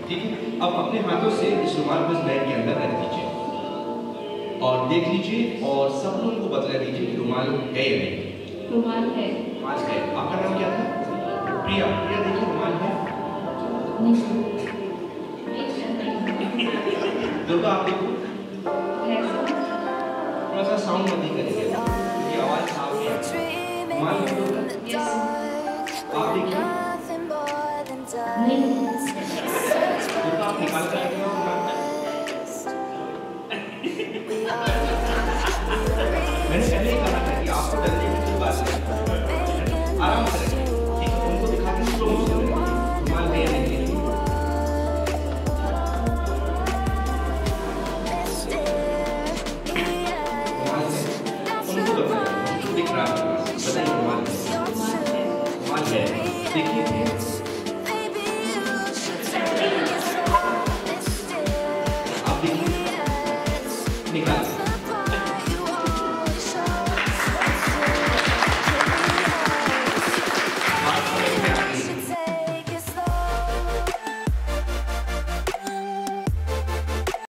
ठीक है, अब अपने हाथों से इस रुमाल को इस बैग के अंदर रख दीजिए और देख लीजिए और सब लोगों को बतला दीजिए कि रुमाल है या नहीं। रुमाल है। रुमाल है। आपका नाम क्या था? प्रिया। प्रिया देखिए रुमाल है। दुर्गा आप देखो। थोड़ा सा साउंड मत ही करिए, ये आवाज साफ नहीं आ रही। रुमाल है दुर्गा? आप देखिए। नहीं। दुर्गा आप निकाल कर रखिए रुमाल। मैंने पहले ही कहा था कि आपको डरने की कोई बात नहीं, आराम से रखिए, ठीक है? उनको दिखा के स्लो मोशन में रुमाल है या नहीं है। रुमाल है, उनको बताइए, उनको दिख रहा है, बताइए रुमाल है। रुमाल है, देखिए।